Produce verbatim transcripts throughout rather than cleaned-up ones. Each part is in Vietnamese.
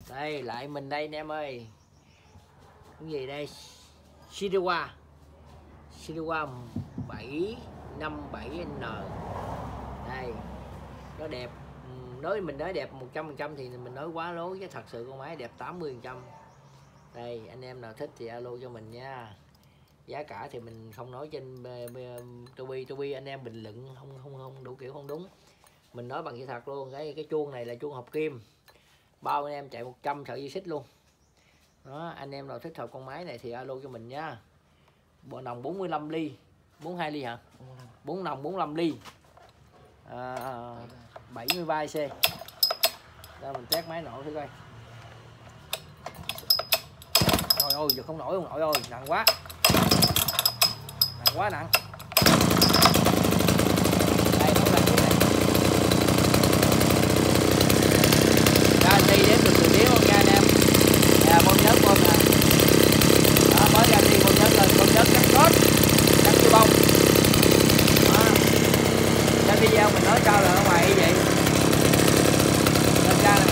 Đây lại mình đây anh em ơi. Cái gì đây? Shiriwa Shiriwa bảy năm bảy N. Đây nó đẹp, nói mình nói đẹp một trăm phần trăm thì mình nói quá lố, chứ thật sự con máy đẹp tám mươi phần trăm. Đây anh em nào thích thì alo cho mình nha. Giá cả thì mình không nói trên Tobi Tobi anh em bình luận không không không đủ kiểu không đúng. Mình nói bằng sự thật luôn. Cái cái chuông này là chuông hợp kim, bao anh em chạy một trăm sợi dây xích luôn đó. Anh em nào thích hợp con máy này thì alo cho mình nha. Bộ nòng bốn mươi lăm ly, bốn mươi hai ly hả? Bốn nòng bốn mươi lăm ly, à, bảy mươi ba C. Đây mình test máy nổ thử coi. Trời ơi giờ không nổi, không nổi ơi, nặng quá, nặng quá nặng. Đây nó là cái này. Ra đi đến được từ điếu không nha anh em. Nè bơm nhớt bơm nè. Đó, mới ra đi bơm nhớt lên, bơm nhớt cắt cốt, cắt cái bông. Đó. Cái video mình nói sao là ở ngoài như vậy. Lên ra này.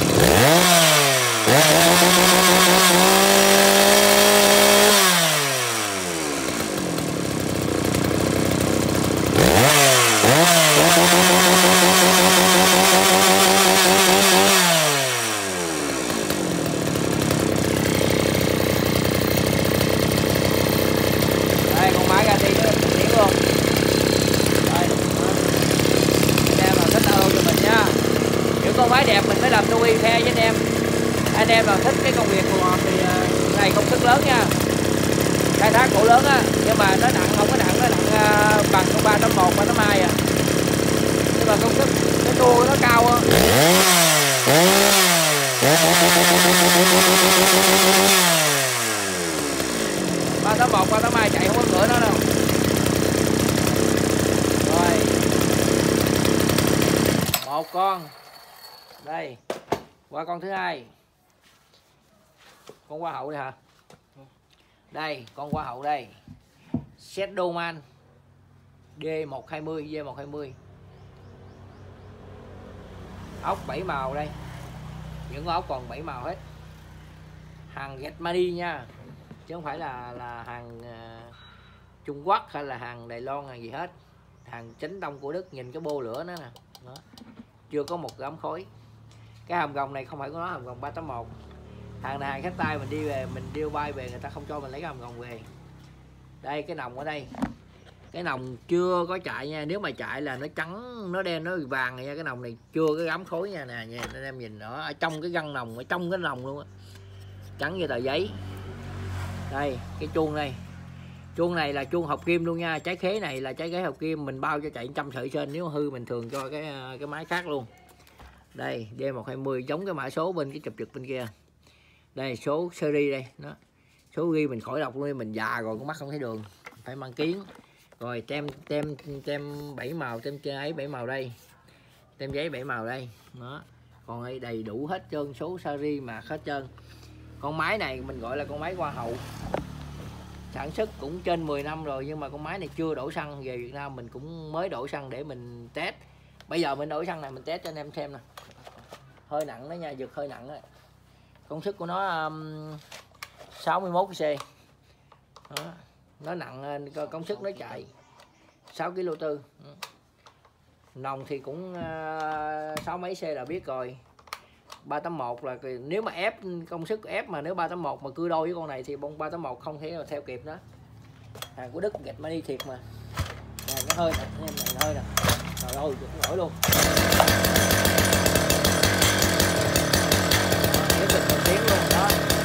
Đây con máy ra đi nó tiếng luôn. Đây. Anh em nào thích alo cho mình nha. Những con máy đẹp mình mới làm nuôi phe với anh em. Anh em nào thích cái công việc phù hợp thì uh, này công sức lớn nha, khai thác gỗ lớn á, nhưng mà nó nặng không có nặng, nó nặng uh, bằng con ba tám một ba tám hai à, nhưng mà công sức cái tua nó cao á. ba tám một ba tám hai chạy không có cửa nó đâu. Rồi một con đây, qua con thứ hai, con hoa hậu đây hả? Đây con hoa hậu đây, Shadowman D một hai mươi V một hai mươi, ốc bảy màu đây, những con ốc còn bảy màu hết, hàng Getmani nha, chứ không phải là là hàng uh, Trung Quốc hay là hàng Đài Loan hay gì hết, hàng chính tông của Đức. Nhìn cái bô lửa nó nè đó. Chưa có một gám khói. Cái hầm gồng này không phải có nó hầm gồng ba tám một, hàng này hàng khách tay mình đi về, mình điêu bay về người ta không cho mình lấy cái hầm gồng về. Đây cái nòng ở đây, cái nòng chưa có chạy nha, nếu mà chạy là nó trắng nó đen nó vàng nha. Cái nòng này chưa có gắm khối nha, nè nha anh em nhìn đó, ở trong cái găng nòng, ở trong cái nòng luôn á, trắng như tờ giấy. Đây cái chuông đây, chuông này là chuông hợp kim luôn nha, trái khế này là trái khế hợp kim, mình bao cho chạy trăm sợi trên, nếu hư mình thường cho cái cái máy khác luôn. Đây D một hai mươi giống cái mã số bên cái chụp trực bên kia. Đây số series đây đó, số ghi mình khỏi đọc luôn, mình già rồi con mắt không thấy đường, phải mang kiến. Rồi tem tem tem bảy màu, tem ấy bảy màu đây, tem giấy bảy màu đây đó. Còn đây đầy đủ hết trơn, số series mà hết trơn. Con máy này mình gọi là con máy hoa hậu, sản xuất cũng trên mười năm rồi, nhưng mà con máy này chưa đổ xăng về Việt Nam, mình cũng mới đổ xăng để mình test. Bây giờ mình đổ xăng này mình test cho anh em xem nè. Hơi nặng đó nha, giật hơi nặng đó. Công suất của nó um, sáu mươi mốt C đó. Nó nặng, công suất nó chạy sáu ki lô tư. Nòng thì cũng uh, sáu mấy C là biết rồi. Ba tám một là nếu mà ép công suất ép, mà nếu ba tám một mà cưa đôi với con này thì bông ba tám một không thể nào theo kịp đó. Hàng của Đức Getmani thiệt mà. Nè cái hơi nè, anh em này hơi nè. Trời ơi, cũng nổi luôn. Cái bình một tiếng luôn đó.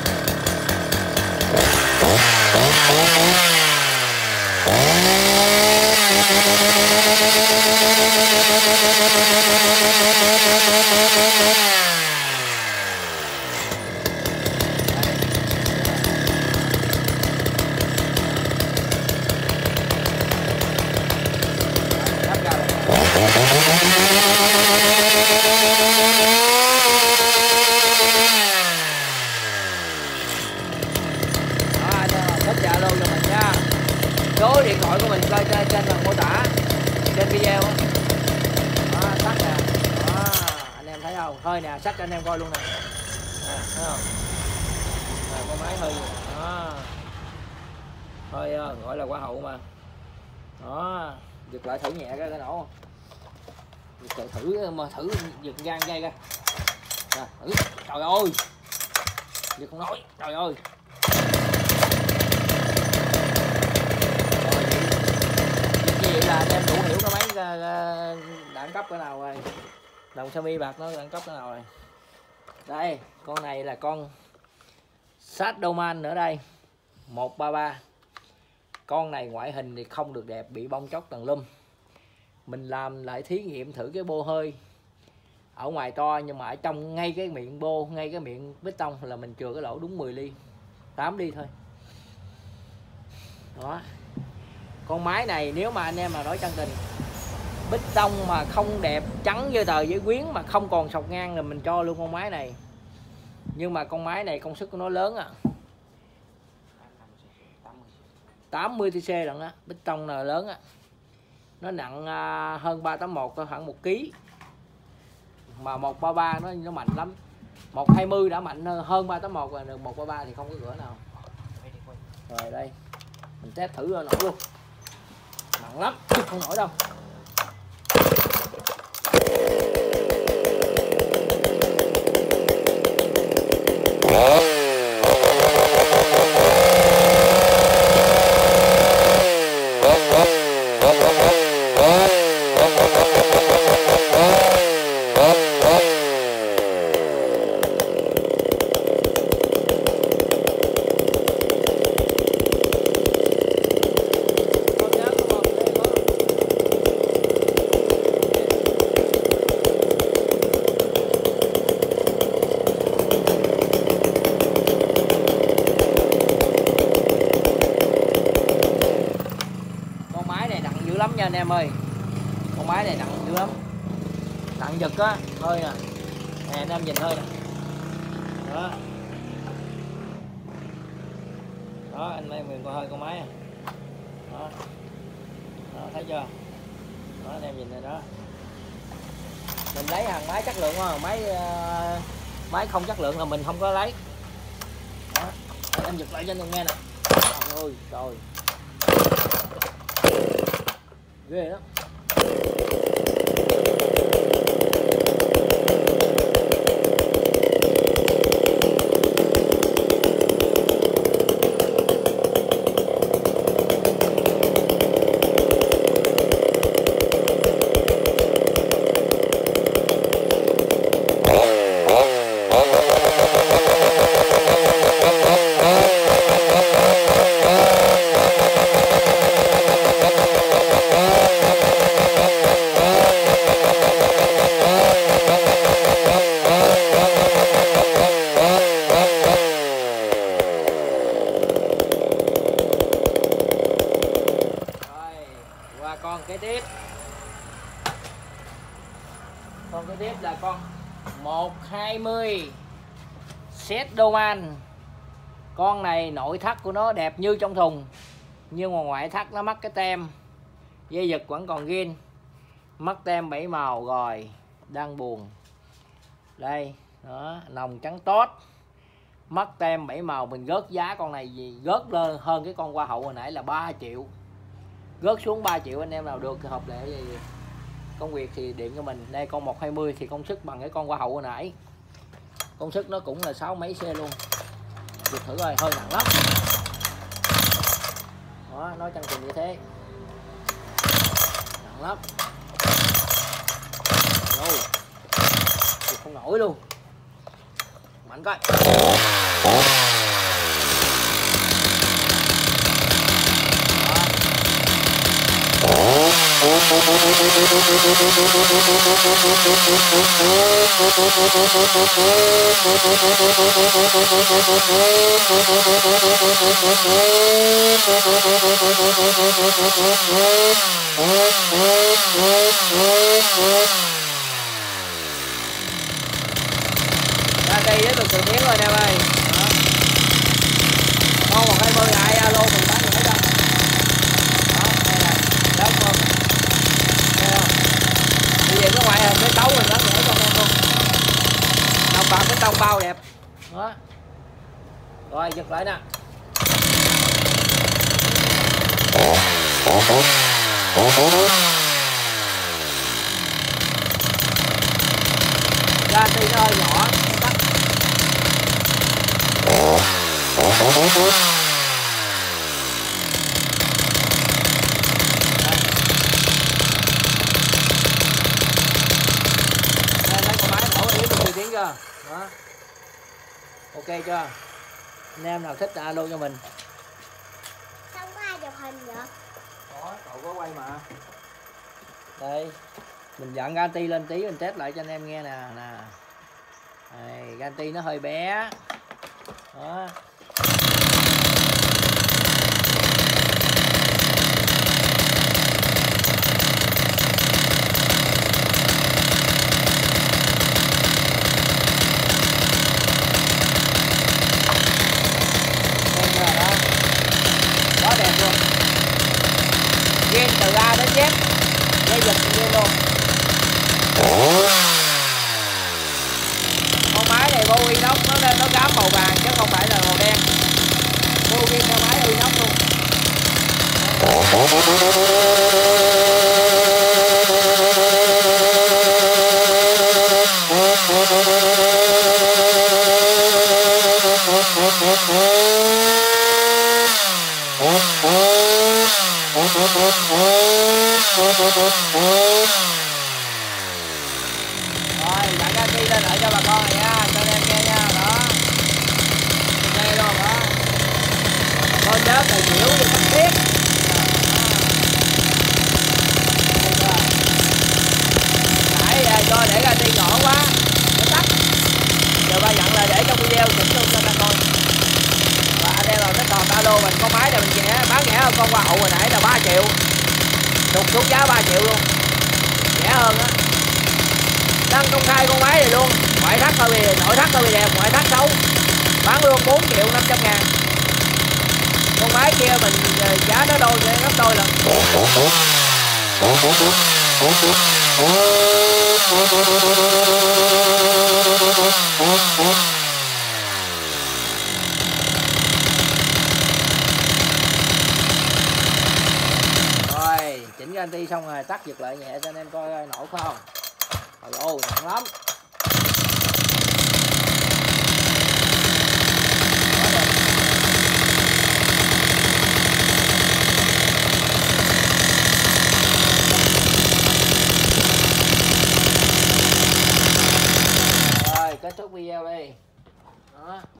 Số điện thoại của mình coi trên trên phần mô tả trên video đó, tắt nè đó, anh em thấy không? Thôi nè, sách cho anh em coi luôn nè. thấy không? À, con máy hơi đó, hơi gọi là quả hậu mà đó, giật lại thử nhẹ cái cái nổ, giật thử mà thử giật gan dây ra, à, thử. Trời ơi, giật không nói, trời ơi. Như vậy là anh em đủ hiểu cái máy đẳng cấp cái nào rồi, đồng Xiaomi bạc nó đẳng cấp cái nào rồi. Đây, con này là con Shadowman nữa đây, một ba ba. Con này ngoại hình thì không được đẹp, bị bong chóc tầng lum. Mình làm lại thí nghiệm thử cái bô hơi ở ngoài to, nhưng mà ở trong ngay cái miệng bô, ngay cái miệng bít tông là mình chừa cái lỗ đúng mười ly, tám ly thôi đó. Con máy này nếu mà anh em mà nói chân tình, bít tông mà không đẹp, trắng như tờ giấy quyến mà không còn sọc ngang là mình cho luôn con máy này. Nhưng mà con máy này công suất của nó lớn à, tám mươi xê lận á, bít tông là lớn á. Nó nặng hơn ba tám một, khoảng một ký. Mà một ba ba nó nó mạnh lắm. một hai mươi đã mạnh hơn ba tám một rồi, một ba ba thì không có cửa nào. Rồi đây, mình test thử rồi nổi luôn. Nặng lắm, không nổi đâu. Lắm nha anh em ơi, con máy này nặng dữ lắm, nặng giật á thôi nè, nè anh em nhìn thôi nè, đó, đó anh em mình coi hơi con máy, đó, đó thấy chưa, đó anh em nhìn này đó, mình lấy hàng máy chất lượng mà máy uh, máy không chất lượng là mình không có lấy, đó, anh giật lại cho anh em nghe nè, trời ơi trời, ghê đó. Con kế tiếp, con kế tiếp là con một hai mươi Shadowman. Con này nội thất của nó đẹp như trong thùng, nhưng mà ngoại thất nó mắc cái tem, dây giật vẫn còn ghiên, mắc tem bảy màu rồi, đang buồn đây đó, nòng trắng tốt, mắc tem bảy màu. Mình gớt giá con này gì gớt lên hơn cái con hoa hậu hồi nãy là ba triệu, gớt xuống ba triệu anh em nào được thì hợp lệ gì công việc thì điện cho mình. Đây con một hai mươi thì công suất bằng cái con hoa hậu hồi nãy, công suất nó cũng là sáu mấy xe luôn. Giật thử rồi, hơi nặng lắm đó, nói chân tình như thế, nặng lắm rồi, giật không nổi luôn, mạnh coi. Ra đây với được từ miếng rồi nè ơi. Con một hai mươi ai alo mình bán được hết đâu. Đó, đây này, đó con. Nghe không? Bây giờ cái ngoại hình cái tấu mình bán được hết con em luôn. Đồng bạc cái tông bao đẹp. Đó. Rồi giật lại nè. Ga ti nó hơi nhỏ, tắt. Đây, thấy con máy nổ yếu được tiếng chưa? Đó. Ok chưa? Anh em nào thích alo cho mình. Không có ai chụp hình vậy? Có, cậu có quay mà. Đây, mình dặn Ganti lên tí mình test lại cho anh em nghe nè. Nè. Đây, Ganti nó hơi bé. Đó. Quá đẹp luôn. Ghen từ A đến Z, dây giật ghen luôn. Con máy này vô inox nó nên nó gám màu vàng chứ không phải là màu đen. Vô ghen theo máy inox luôn. Rồi, dặn ra đi lên lại cho bà con này nha, cho anh em nghe nha, đó. Nghe luôn đó. Con nhớ tài xỉu thì không biết. Nãy cho để ra đi nhỏ quá, nó tắt. Giờ ba dặn là để trong video chỉnh luôn cho bà con. Và anh em nào thích còn alo mình con máy này mình rẻ, bán rẻ hơn con hoa hậu hồi nãy là ba triệu. Đục xuống giá ba triệu luôn. Rẻ hơn á. Đăng công khai con máy này luôn, ngoại thất hơi bị nội thất hơi bị đẹp, ngoại thất xấu, bán luôn bốn triệu năm trăm ngàn. Con máy kia mình giá nó đôi gấp đôi lần. Rồi chỉnh Ganti xong rồi tắt giật lại nhẹ cho anh em coi nổ không. Alo nặng lắm.